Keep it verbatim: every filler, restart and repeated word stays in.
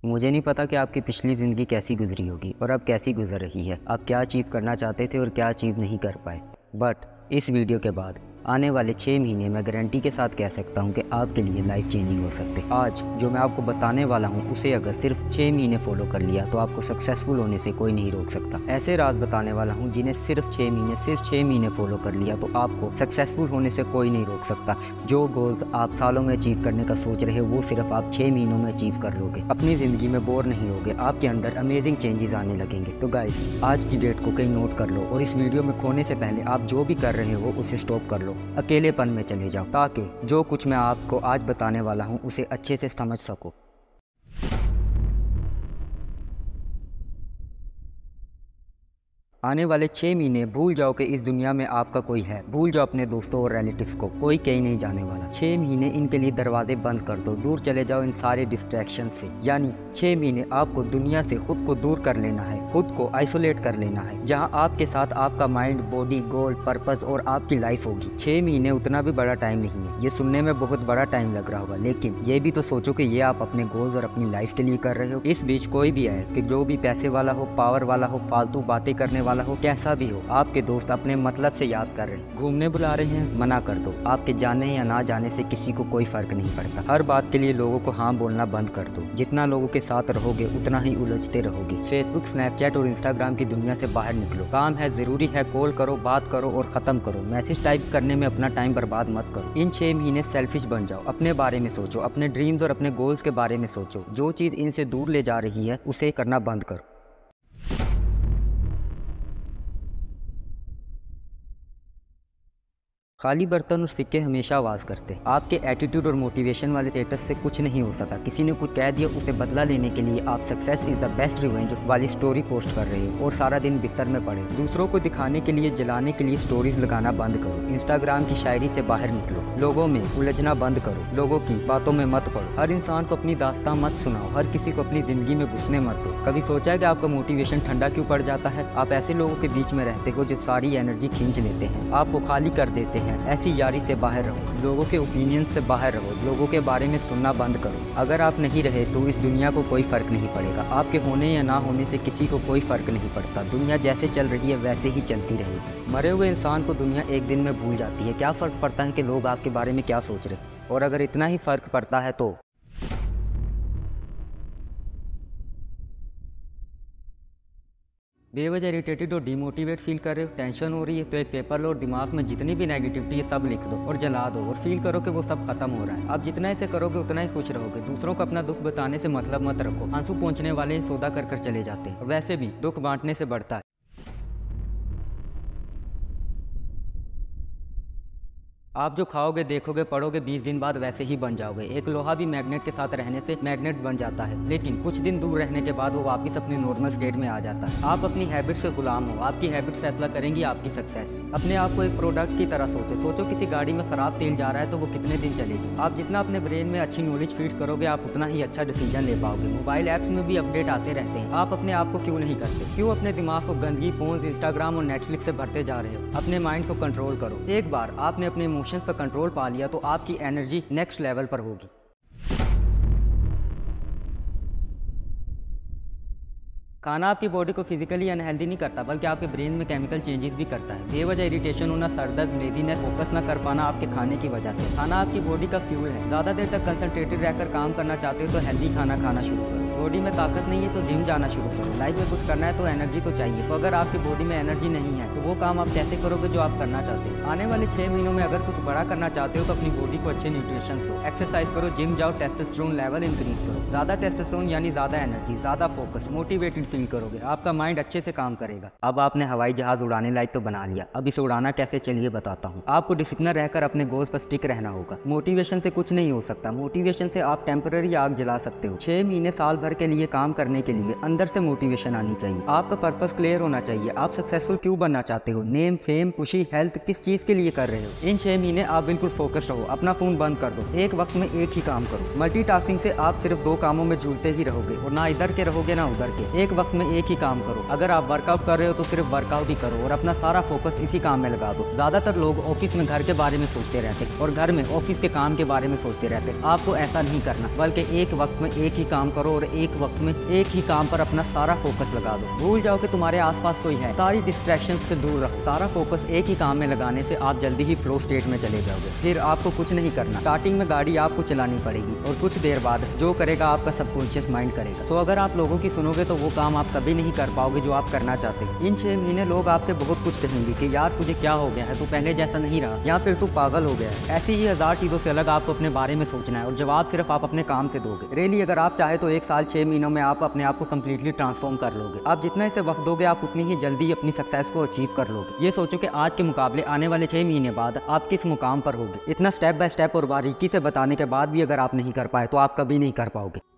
मुझे नहीं पता कि आपकी पिछली ज़िंदगी कैसी गुजरी होगी और अब कैसी गुजर रही है। आप क्या अचीव करना चाहते थे और क्या अचीव नहीं कर पाए। बट इस वीडियो के बाद आने वाले छः महीने मैं गारंटी के साथ कह सकता हूं कि आपके लिए लाइफ चेंजिंग हो सकते हैं। आज जो मैं आपको बताने वाला हूं उसे अगर सिर्फ छः महीने फॉलो कर लिया तो आपको सक्सेसफुल होने से कोई नहीं रोक सकता। ऐसे राज बताने वाला हूं जिन्हें सिर्फ छः महीने सिर्फ छः महीने फॉलो कर लिया तो आपको सक्सेसफुल होने से कोई नहीं रोक सकता। जो गोल्स आप सालों में अचीव करने का सोच रहे हो वो सिर्फ आप छः महीनों में अचीव कर लोगे। अपनी ज़िंदगी में बोर नहीं होगे, आपके अंदर अमेजिंग चेंजेस आने लगेंगे। तो गाइस आज की डेट को कहीं नोट कर लो और इस वीडियो में खोने से पहले आप जो भी कर रहे हो उसे स्टॉप कर लो, अकेलेपन में चले जाओ ताकि जो कुछ मैं आपको आज बताने वाला हूं उसे अच्छे से समझ सको। आने वाले छः महीने भूल जाओ कि इस दुनिया में आपका कोई है। भूल जाओ अपने दोस्तों और रिलेटिव्स को, कोई कहीं नहीं जाने वाला। छः महीने इनके लिए दरवाजे बंद कर दो, दूर चले जाओ इन सारे डिस्ट्रैक्शन से। यानी छः महीने आपको दुनिया से खुद को दूर कर लेना है, खुद को आइसोलेट कर लेना है, जहां आपके साथ आपका माइंड, बॉडी, गोल, पर्पस और आपकी लाइफ होगी। छः महीने उतना भी बड़ा टाइम नहीं है। ये सुनने में बहुत बड़ा टाइम लग रहा होगा, लेकिन ये भी तो सोचो कि ये आप अपने गोल्स और अपनी लाइफ के लिए कर रहे हो। इस बीच कोई भी आए कि जो भी पैसे वाला हो, पावर वाला हो, फालतू बातें करने वाला हो, कैसा भी हो, आपके दोस्त अपने मतलब से याद कर रहे हैं, घूमने बुला रहे हैं, मना कर दो। आपके जाने या ना जाने से किसी को कोई फर्क नहीं पड़ता। हर बात के लिए लोगों को हाँ बोलना बंद कर दो। जितना लोगों के साथ रहोगे उतना ही उलझते रहोगे। फेसबुक, स्नैपचैट और इंस्टाग्राम की दुनिया से बाहर निकलो। काम है, जरूरी है, कॉल करो, बात करो और खत्म करो। मैसेज टाइप करने में अपना टाइम बर्बाद मत करो। इन छह महीने सेल्फिश बन जाओ, अपने बारे में सोचो, अपने ड्रीम्स और अपने गोल्स के बारे में सोचो। जो चीज इनसे दूर ले जा रही है उसे करना बंद करो। खाली बर्तन और सिक्के हमेशा आवाज़ करते हैं। आपके एटीट्यूड और मोटिवेशन वाले स्टेटस से कुछ नहीं हो सकता। किसी ने कुछ कह दिया उसे बदला लेने के लिए आप success is the best revenge वाली स्टोरी पोस्ट कर रहे हो और सारा दिन बिस्तर में पड़े। दूसरों को दिखाने के लिए, जलाने के लिए स्टोरीज लगाना बंद करो। इंस्टाग्राम की शायरी से बाहर निकलो। लोगों में उलझना बंद करो। लोगों की बातों में मत पड़ो। हर इंसान को अपनी दास्तां मत सुनाओ। हर किसी को अपनी जिंदगी में घुसने मत दो। कभी सोचा है कि आपका मोटिवेशन ठंडा क्यों पड़ जाता है? आप ऐसे लोगों के बीच में रहते हो जो सारी एनर्जी खींच लेते हैं, आपको खाली कर देते हैं। ऐसी यारी से बाहर रहो। लोगों के ओपिनियन से बाहर रहो। लोगों के बारे में सुनना बंद करो। अगर आप नहीं रहे तो इस दुनिया को कोई फर्क नहीं पड़ेगा। आपके होने या ना होने से किसी को कोई फर्क नहीं पड़ता। दुनिया जैसे चल रही है वैसे ही चलती रहेगी। मरे हुए इंसान को दुनिया एक दिन में भूल जाती है। क्या फर्क पड़ता है कि लोग आपके बारे में क्या सोच रहे हैं? और अगर इतना ही फर्क पड़ता है तो बेवजह इरिटेटेड और डिमोटिवेट फील कर रहे हो, टेंशन हो रही है, तो एक पेपर लो और दिमाग में जितनी भी नेगेटिविटी है सब लिख दो और जला दो और फील करो कि वो सब खत्म हो रहा है। आप जितना इसे करोगे उतना ही खुश रहोगे। दूसरों को अपना दुख बताने से मतलब मत रखो। आंसू पहुंचने वाले सौदा कर कर चले जाते हैं। वैसे भी दुख बांटने से बढ़ता है। आप जो खाओगे, देखोगे, पढ़ोगे, बीस दिन बाद वैसे ही बन जाओगे। एक लोहा भी मैग्नेट के साथ रहने से मैग्नेट बन जाता है, लेकिन कुछ दिन दूर रहने के बाद वो वापस अपने नॉर्मल स्टेट में आ जाता है। आप अपनी हैबिट्स के गुलाम हो। आपकी हैबिट्स फैसला करेंगी आपकी सक्सेस। अपने आप को एक प्रोडक्ट की तरह सोचो। सोचो किसी गाड़ी में खराब तेल जा रहा है तो वो कितने दिन चलेगी। आप जितना अपने ब्रेन में अच्छी नॉलेज फीड करोगे आप उतना ही अच्छा डिसीजन ले पाओगे। मोबाइल ऐप्स में भी अपडेट आते रहते हैं। आप अपने आप को क्यों नहीं करते? क्यों अपने दिमाग को गंदगी, फोन, इंस्टाग्राम और नेटफ्लिक्स से भरते जा रहे हो? अपने माइंड को कंट्रोल करो। एक बार आपने अपने इमोशंस पर कंट्रोल पा लिया तो आपकी एनर्जी नेक्स्ट लेवल पर होगी। खाना आपकी बॉडी को फिजिकली अनहेल्दी नहीं करता बल्कि आपके ब्रेन में केमिकल चेंजेस भी करता है। बेवजह इरिटेशन होना, सरदर्द, लेजीनेस, फोकस न कर पाना आपके खाने की वजह से। खाना आपकी बॉडी का फ्यूल है। ज़्यादा देर तक कंसंट्रेटेड रहकर काम करना चाहते हो तो हेल्दी खाना खाना शुरू करो। बॉडी में ताकत नहीं है तो जिम जाना शुरू करो। लाइफ में कुछ करना है तो एनर्जी तो चाहिए। तो अगर आपकी बॉडी में एनर्जी नहीं है तो वो काम आप कैसे करोगे जो आप करना चाहते हो? आने वाले छः महीनों में अगर कुछ बड़ा करना चाहते हो तो अपनी बॉडी को अच्छे न्यूट्रिशन दो, एक्सरसाइज करो, जिम जाओ, टेस्टोस्टेरोन लेवल इंक्रीज करो। ज़्यादा टेस्टोस्टेरोन यानी ज़्यादा एनर्जी, ज़्यादा फोकस, मोटिवेटेड फील करोगे। आपका माइंड अच्छे से काम करेगा। अब आपने हवाई जहाज उड़ाने लायक तो बना लिया, अब इसे उड़ाना कैसे चलिए बताता हूँ। आपको डिसिप्लिन रहकर अपने गोल्स पर स्टिक रहना होगा। मोटिवेशन से कुछ नहीं हो सकता। मोटिवेशन से आप टेम्पररी आग जला सकते हो। छह महीने, साल भर के लिए काम करने के लिए अंदर से मोटिवेशन आनी चाहिए। आपका पर्पस क्लियर होना चाहिए। आप सक्सेसफुल क्यों बनना चाहते हो? नेम, फेम, खुशी, हेल्थ, किस चीज के लिए कर रहे हो? इन छह महीने आप बिल्कुल फोकस्ड रहो। अपना फोन बंद कर दो। एक वक्त में एक ही काम करो। मल्टीटास्किंग से आप सिर्फ दो कामों में झूलते ही रहोगे और ना इधर के रहोगे ना उधर के। एक वक्त में एक ही काम करो। अगर आप वर्कआउट कर रहे हो तो सिर्फ वर्कआउट ही करो और अपना सारा फोकस इसी काम में लगा दो। ज्यादातर लोग ऑफिस में घर के बारे में सोचते रहते और घर में ऑफिस के काम के बारे में सोचते रहते। आपको ऐसा नहीं करना, बल्कि एक वक्त में एक ही काम करो और एक वक्त में एक ही काम पर अपना सारा फोकस लगा दो। भूल जाओ कि तुम्हारे आसपास कोई है, सारी डिस्ट्रैक्शन से दूर रखो। सारा फोकस एक ही काम में लगाने से आप जल्दी ही फ्लो स्टेट में चले जाओगे। फिर आपको कुछ नहीं करना, स्टार्टिंग में गाड़ी आपको चलानी पड़ेगी और कुछ देर बाद जो करेगा आपका सबकॉन्शियस माइंड करेगा। तो अगर आप लोगों की सुनोगे तो वो काम आप कभी नहीं कर पाओगे जो आप करना चाहते हो। इन छह महीने लोग आपसे बहुत कुछ कहेंगे कि यार तुझे क्या हो गया है, तू पहले जैसा नहीं रहा, या फिर तू पागल हो गया है। ऐसी ही हजार चीजों से अलग आपको अपने बारे में सोचना है और जवाब सिर्फ आप अपने काम से दोगे। रियली अगर आप चाहे तो एक साल छह महीनों में आप अपने आप को कम्प्लीटली ट्रांसफॉर्म कर लोगे। आप जितना इसे वक्त दोगे आप उतनी ही जल्दी अपनी सक्सेस को अचीव कर लोगे। ये सोचो कि आज के मुकाबले आने वाले छह महीने बाद आप किस मुकाम पर होगे। इतना स्टेप बाय स्टेप और बारीकी से बताने के बाद भी अगर आप नहीं कर पाए तो आप कभी नहीं कर पाओगे।